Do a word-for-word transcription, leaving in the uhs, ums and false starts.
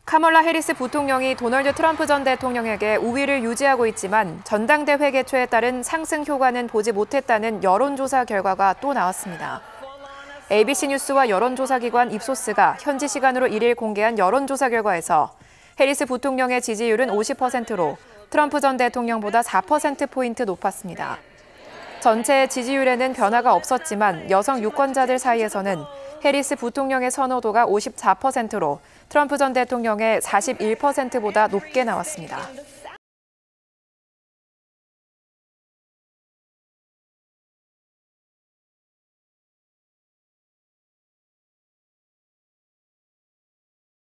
카멀라 해리스 부통령이 도널드 트럼프 전 대통령에게 우위를 유지하고 있지만 전당대회 개최에 따른 상승 효과는 보지 못했다는 여론조사 결과가 또 나왔습니다. 에이비씨 뉴스와 여론조사기관 입소스가 현지 시간으로 일 일 공개한 여론조사 결과에서 해리스 부통령의 지지율은 오십 퍼센트로 트럼프 전 대통령보다 사 퍼센트포인트 높았습니다. 전체 지지율에는 변화가 없었지만 여성 유권자들 사이에서는 해리스 부통령의 선호도가 오십사 퍼센트로 트럼프 전 대통령의 사십일 퍼센트보다 높게 나왔습니다.